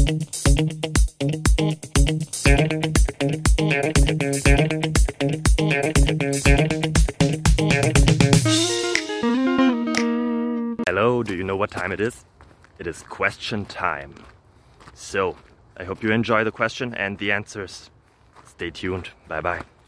Hello, do you know what time it is? It is question time. So, I hope you enjoy the question and the answers. Stay tuned. Bye bye.